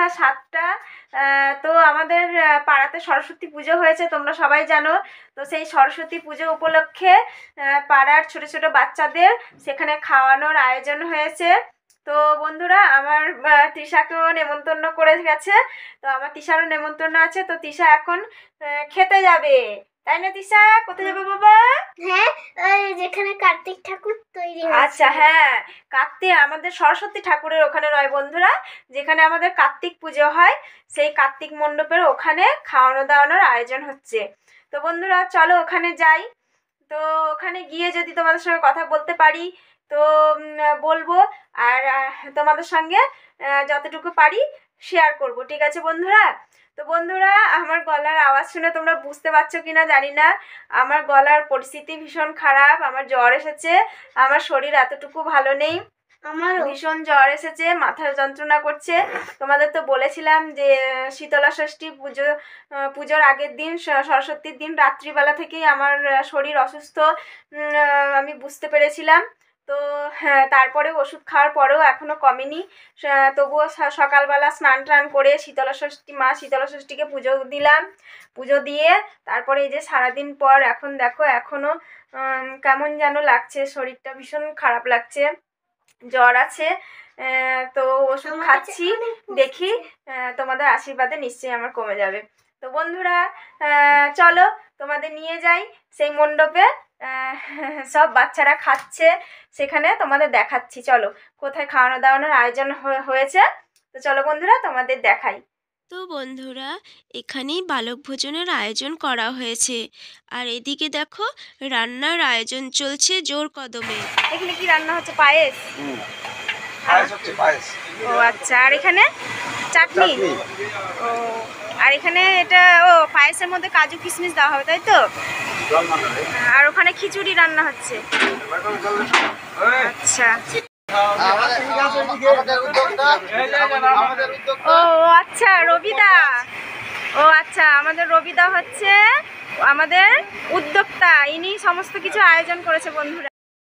সন্ধ্যা 7টা। তো আমাদের পাড়াতে সরস্বতী পুজো হয়েছে, তোমরা সবাই জানো। তো সেই সরস্বতী পুজো উপলক্ষে পাড়ার ছোট ছোট বাচ্চাদের সেখানে খাওয়ানোর আয়োজন হয়েছে। তো বন্ধুরা, আমার তৃষাকেও নেমন্তন্ন করে গেছে। তো আমার তৃষারও নেমন্তন্ন আছে। তো তৃষা এখন খেতে যাবে, তাই না তৃষা? কোথায় যাবে বাবা? হ্যাঁ, যেখানে কার্তিক ঠাকুর তৈরি হয়েছে। আচ্ছা, হ্যাঁ, কার্তিক আমাদের সরস্বতী ঠাকুরের ওখানে নয় বন্ধুরা, যেখানে আমাদের কার্তিক পুজো হয় সেই কার্তিক মণ্ডপের ওখানে খাওয়ানো দাওয়ানোর আয়োজন হচ্ছে। তো বন্ধুরা চলো ওখানে যাই। তো ওখানে গিয়ে যদি তোমাদের সঙ্গে কথা বলতে পারি তো বলবো, আর তোমাদের সঙ্গে যতটুকু পারি শেয়ার করব, ঠিক আছে বন্ধুরা? তো বন্ধুরা, আমার গলার আওয়াজ শুনে তোমরা বুঝতে পারছো কিনা জানি না, আমার গলার পরিস্থিতি ভীষণ খারাপ। আমার জ্বর এসেছে, আমার শরীর এতটুকু ভালো নেই, আমার ভীষণ জ্বর এসেছে, মাথার যন্ত্রণা করছে। তোমাদের তো বলেছিলাম যে শীতলা ষষ্ঠী পুজোর আগের দিন, সরস্বতীর দিন রাত্রিবেলা থেকেই আমার শরীর অসুস্থ, আমি বুঝতে পেরেছিলাম। তো হ্যাঁ, তারপরে ওষুধ খাওয়ার পরেও এখনও কমেনি। তবুও সকালবেলা স্নান টান করে মা শীতলা ষষ্ঠীকে পুজো দিলাম। পুজো দিয়ে তারপরে এই যে সারাদিন পর এখন দেখো এখনও কেমন যেন লাগছে, শরীরটা ভীষণ খারাপ লাগছে, জ্বর আছে। তো ওষুধ খাচ্ছি, দেখি তোমাদের আশীর্বাদে নিশ্চয়ই আমার কমে যাবে। তো বন্ধুরা চলো তোমাদের নিয়ে যাই সেই মণ্ডপে। সব বাচ্চারা খাচ্ছে সেখানে, তোমাদের দেখাচ্ছি। চলো কোথায় খাওয়ানো দাওয়ানোর আয়োজন হয়েছে। তো চলো বন্ধুরা তোমাদের দেখাই। তো বন্ধুরা, এখানেই বালক ভোজনের আয়োজন করা হয়েছে, আর এদিকে দেখো রান্নার আয়োজন চলছে জোর কদমে। এখানে কি রান্না হচ্ছে? পায়েস। ও আচ্ছা, আর এখানে চাটনি। ও, আর এখানে এটা পায়েসের মধ্যে কাজু কিশমিশ দেওয়া হবে, তাই তো? আর ওখানে খিচুড়ি রান্না হচ্ছে। আচ্ছা, ও আচ্ছা, রবিদা। ও আচ্ছা, আমাদের রবিদা হচ্ছে আমাদের উদ্যোক্তা, ইনি সমস্ত কিছু আয়োজন করেছে বন্ধুরা।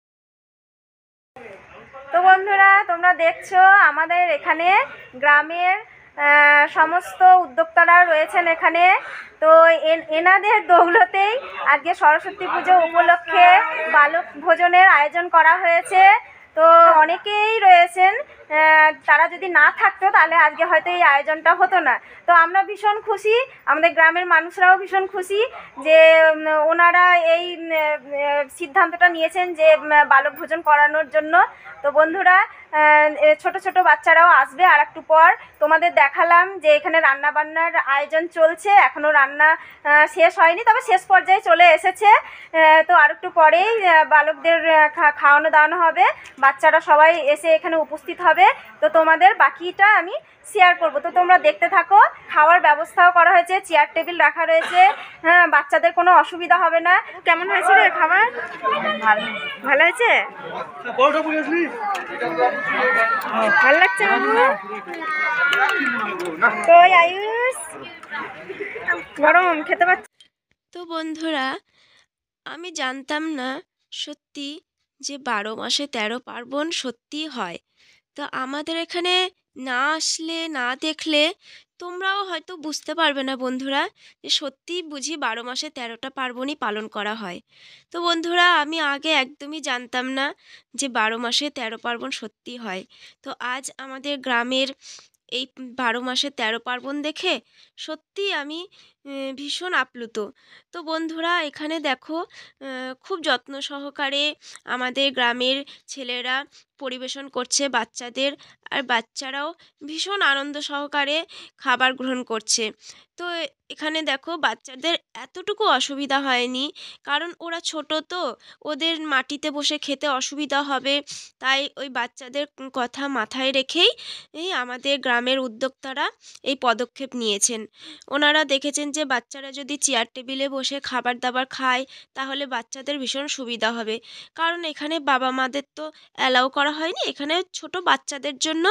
তো বন্ধুরা, তোমরা দেখছো আমাদের এখানে গ্রামের সমস্ত উদ্যোক্তারা রয়েছেন এখানে। তো এনাদের দৌলতেই আজকে সরস্বতী পুজো উপলক্ষে বালক ভোজনের আয়োজন করা হয়েছে। তো অনেকেই রয়েছেন, তারা যদি না থাকতো তাহলে আজকে হয়তো এই আয়োজনটা হতো না। তো আমরা ভীষণ খুশি, আমাদের গ্রামের মানুষরাও ভীষণ খুশি যে ওনারা এই সিদ্ধান্তটা নিয়েছেন যে বালক ভোজন করানোর জন্য। তো বন্ধুরা, ছোট ছোট বাচ্চারাও আসবে আর একটু পর। তোমাদের দেখালাম যে এখানে রান্না বান্নার আয়োজন চলছে, এখনও রান্না শেষ হয়নি, তবে শেষ পর্যায়ে চলে এসেছে। তো আর একটু পরেই বালকদের খাওয়ানো দাওয়ানো হবে, বাচ্চারা সবাই এসে এখানে উপস্থিত হবে। তো তোমাদের বাকিটা আমি শেয়ার করব, তো তোমরা দেখতে থাকো। খাওয়ার ব্যবস্থাও করা হয়েছে, চেয়ার টেবিল রাখা রয়েছে, হ্যাঁ, বাচ্চাদের কোনো অসুবিধা হবে না। কেমন হয়েছে রে খাবার? ভালো হয়েছে? ভালো লাগছে বাবু? কই আয়ুষ, গরম খেতে পাচ্ছি। তো বন্ধুরা, আমি জানতাম না সত্যি যে 12 মাসে 13 পার্বণ সত্যিই হয়। তো আমাদের এখানে না আসলে না দেখলে তোমরাও হয়তো বুঝতে পারবে না বন্ধুরা, যে সত্যিই বুঝি 12 মাসে 13টা পার্বণই পালন করা হয়। তো বন্ধুরা, আমি আগে একদমই জানতাম না যে 12 মাসে 13 পার্বণ সত্যিই হয়। তো আজ আমাদের গ্রামের এই 12 মাসে 13 পার্বণ দেখে সত্যিই আমি ভীষণ আপ্লুত। তো বন্ধুরা, এখানে দেখো খুব যত্ন সহকারে আমাদের গ্রামের ছেলেরা পরিবেশন করছে বাচ্চাদের, আর বাচ্চারাও ভীষণ আনন্দ সহকারে খাবার গ্রহণ করছে। তো এখানে দেখো বাচ্চাদের এতটুকু অসুবিধা হয়নি, কারণ ওরা ছোট, তো ওদের মাটিতে বসে খেতে অসুবিধা হবে, তাই ওই বাচ্চাদের কথা মাথায় রেখেই আমাদের গ্রামের উদ্যোক্তারা এই পদক্ষেপ নিয়েছেন। ওনারা দেখেছেন যে বাচ্চারা যদি চেয়ার টেবিলে বসে খাবার দাবার খায় তাহলে বাচ্চাদের ভীষণ সুবিধা হবে, কারণ এখানে বাবা মাদের তো অ্যালাউ করা হয়নি, এখানে ছোট বাচ্চাদের জন্য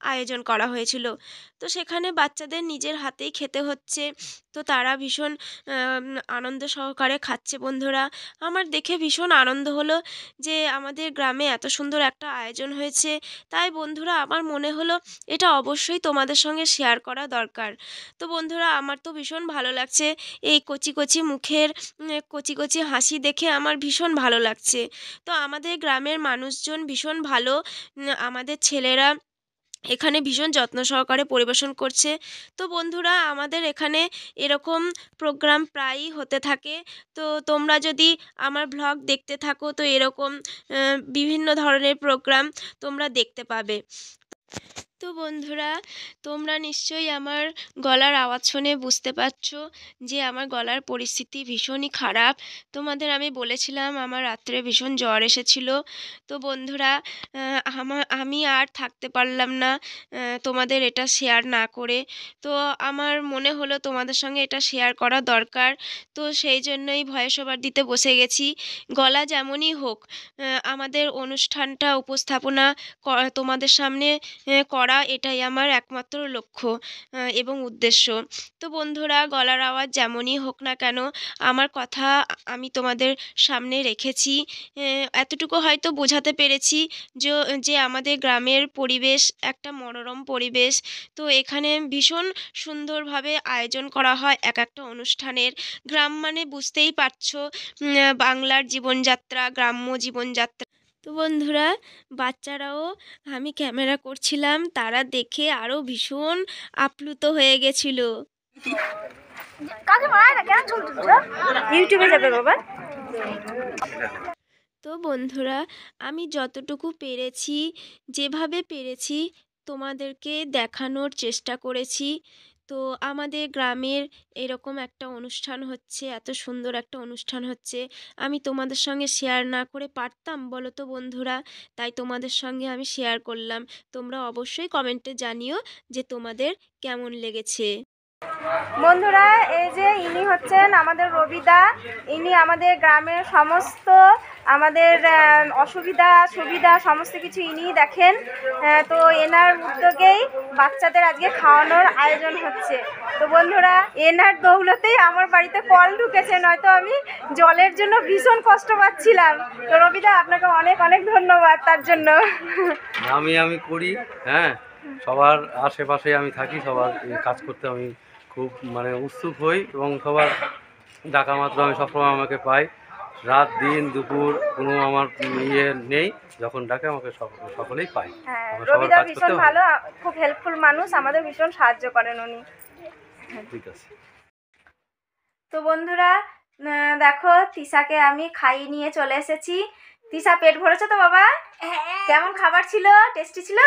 আয়োজন করা হয়েছিল। তো সেখানে বাচ্চাদের নিজের হাতেই খেতে হচ্ছে। তো তারা ভীষণ আনন্দ সহকারে খাচ্ছে বন্ধুরা। আমার দেখে ভীষণ আনন্দ হলো যে আমাদের গ্রামে এত সুন্দর একটা আয়োজন হয়েছে। তাই বন্ধুরা আমার মনে হলো এটা অবশ্যই তোমাদের সঙ্গে শেয়ার করা দরকার। তো বন্ধুরা আমার তো ভীষণ ভালো লাগছে এই কচি কচি মুখের কচি কচি হাসি দেখে আমার ভীষণ ভালো লাগছে। তো আমাদের গ্রামের মানুষজন ভীষণ ভালো। আমাদের ছেলেরা এখানে ভীষণ যত্ন সহকারে পরিবেশন করছে। তো বন্ধুরা আমাদের এখানে এরকম প্রোগ্রাম প্রায়ই হতে থাকে। তো তোমরা যদি আমার ভ্লগ দেখতে থাকো তো এরকম বিভিন্ন ধরনের প্রোগ্রাম তোমরা দেখতে পাবে। তো বন্ধুরা তোমরা নিশ্চয়ই আমার গলার আওয়াজ শুনে বুঝতে পারছো যে আমার গলার পরিস্থিতি ভীষণই খারাপ। তোমাদের আমি বলেছিলাম আমার রাত্রে ভীষণ জ্বর এসেছিল। তো বন্ধুরা আমি আর থাকতে পারলাম না তোমাদের এটা শেয়ার না করে। তো আমার মনে হলো তোমাদের সঙ্গে এটা শেয়ার করা দরকার। তো সেই জন্যই ভয়েস ওভার দিতে বসে গেছি। গলা যেমনই হোক আমাদের অনুষ্ঠানটা উপস্থাপনা তোমাদের সামনে করা এটাই আমার একমাত্র লক্ষ্য এবং উদ্দেশ্য। তো বন্ধুরা গলার আওয়াজ যেমনই হোক না কেন আমার কথা আমি তোমাদের সামনে রেখেছি। এতটুকু হয়তো বোঝাতে পেরেছি যে আমাদের গ্রামের পরিবেশ একটা মনোরম পরিবেশ। তো এখানে ভীষণ সুন্দরভাবে আয়োজন করা হয় এক একটা অনুষ্ঠানের। গ্রাম মানে বুঝতেই পারছো বাংলার জীবনযাত্রা, গ্রাম্য জীবনযাত্রা। তো বন্ধুরা বাচ্চারাও আমি ক্যামেরা করছিলাম তারা দেখে আরও ভীষণ আপ্লুত হয়ে গেছিল। ইউটিউবে যাবে বাবা। তো বন্ধুরা আমি যতটুকু পেরেছি যেভাবে পেরেছি তোমাদেরকে দেখানোর চেষ্টা করেছি। তো আমাদের গ্রামের এরকম একটা অনুষ্ঠান হচ্ছে, এত সুন্দর একটা অনুষ্ঠান হচ্ছে, আমি তোমাদের সঙ্গে শেয়ার না করে পারতাম বলো তো বন্ধুরা? তাই তোমাদের সঙ্গে আমি শেয়ার করলাম। তোমরা অবশ্যই কমেন্টে জানিও যে তোমাদের কেমন লেগেছে। বন্ধুরা এই যে ইনি হচ্ছেন আমাদের রবিদা। ইনি আমাদের গ্রামের সমস্ত আমাদের অসুবিধা সুবিধা সমস্ত কিছু ইনিই দেখেন। তো এনার উদ্যোগেই বাচ্চাদের আজকে খাওয়ানোর আয়োজন হচ্ছে। তো বন্ধুরা এনার দৌলতেই আমার বাড়িতে কল ঢুকেছে, নয়তো আমি জলের জন্য ভীষণ কষ্ট পাচ্ছিলাম। তো রবিদা আপনাকে অনেক অনেক ধন্যবাদ তার জন্য। আমি করি, হ্যাঁ, সবার আশেপাশে আমি থাকি, সবার কাজ করতে আমি খুব মানে উৎসুক হই এবং সবার ডাকা মাত্র আমি সবসময় আমাকে পাই। রাত দিন দুপুর কোনো আমার ইয়ে নেই, যখন ডাকে আমাকে সকলেই পাই। হ্যাঁ, আমার সবার রবিদা কাজ ভীষণ করতে ভালো, খুব হেল্পফুল মানুষ, আমাদের ভীষণ সাহায্য করেন উনি। ঠিক আছে। তো বন্ধুরা দেখো তিশাকে আমি খাইয়ে নিয়ে চলে এসেছি। তিশা পেট ভরেছে তো বাবা? কেমন খাবার ছিল? টেস্টি ছিল?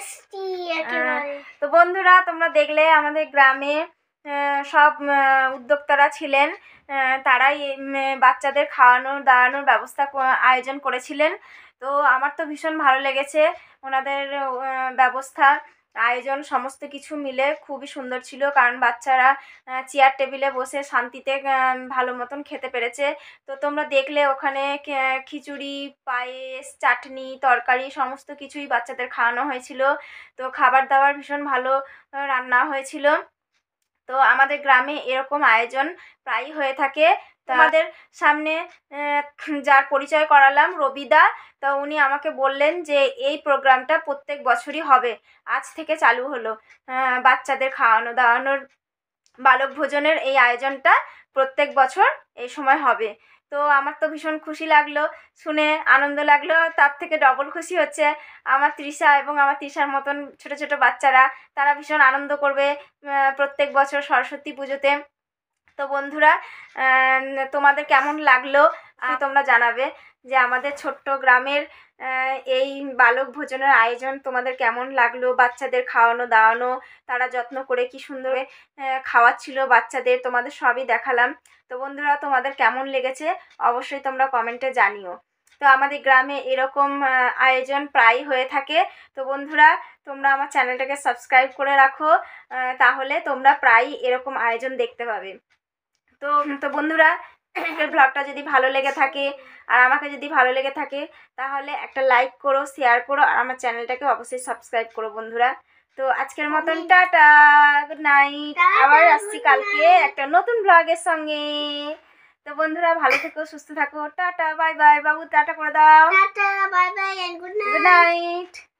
তো বন্ধুরা তোমরা দেখলে আমাদের গ্রামে সব উদ্যোক্তারা ছিলেন, তারাই বাচ্চাদের খাওয়ানোর দাওয়ানোর ব্যবস্থা আয়োজন করেছিলেন। তো আমার তো ভীষণ ভালো লেগেছে ওনাদের ব্যবস্থা আয়োজন সমস্ত কিছু মিলে খুবই সুন্দর ছিল, কারণ বাচ্চারা চেয়ার টেবিলে বসে শান্তিতে ভালো মতন খেতে পেরেছে। তো তোমরা দেখলে ওখানে খিচুড়ি, পায়েস, চাটনি, তরকারি সমস্ত কিছুই বাচ্চাদের খাওয়ানো হয়েছিল। তো খাবার দাবার ভীষণ ভালো রান্না হয়েছিল। তো আমাদের গ্রামে এরকম আয়োজন প্রায়ই হয়ে থাকে। তো আমাদের সামনে যার পরিচয় করালাম রবিদা, তো উনি আমাকে বললেন যে এই প্রোগ্রামটা প্রত্যেক বছরই হবে, আজ থেকে চালু হলো। বাচ্চাদের খাওয়ানো দাওয়ানোর বালক ভোজনের এই আয়োজনটা প্রত্যেক বছর এই সময় হবে। তো আমার তো ভীষণ খুশি লাগলো, শুনে আনন্দ লাগলো, তার থেকে ডবল খুশি হচ্ছে আমার তৃষা এবং আমার তৃষার মতন ছোট ছোট বাচ্চারা, তারা ভীষণ আনন্দ করবে প্রত্যেক বছর সরস্বতী পুজোতে। তো বন্ধুরা তোমাদের কেমন লাগলো তোমরা জানাবে যে আমাদের ছোট্ট গ্রামের এই বালক ভোজনের আয়োজন তোমাদের কেমন লাগলো। বাচ্চাদের খাওয়ানো দাওয়ানো, তারা যত্ন করে কি সুন্দর খাওয়াচ্ছিল বাচ্চাদের, তোমাদের সবই দেখালাম। তো বন্ধুরা তোমাদের কেমন লেগেছে অবশ্যই তোমরা কমেন্টে জানিও। তো আমাদের গ্রামে এরকম আয়োজন প্রায়ই হয়ে থাকে। তো বন্ধুরা তোমরা আমার চ্যানেলটাকে সাবস্ক্রাইব করে রাখো, তাহলে তোমরা প্রায়ই এরকম আয়োজন দেখতে পাবে। তো তো বন্ধুরা ব্লগটা যদি ভালো লেগে থাকে আর আমাকে যদি ভালো লেগে থাকে তাহলে একটা লাইক করো, শেয়ার করো আর আমার চ্যানেলটাকে অবশ্যই সাবস্ক্রাইব করো বন্ধুরা। তো আজকের মতন টাটা, গুড নাইট। আবার আসছি কালকে একটা নতুন ব্লগের সঙ্গে। তো বন্ধুরা ভালো থেকো, সুস্থ থাকো, টাটা বাই বাই। বাবু টাটা করে দাও, tata bye bye and good good night. Night.